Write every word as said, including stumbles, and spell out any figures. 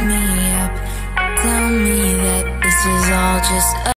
me up. Tell me that this is all just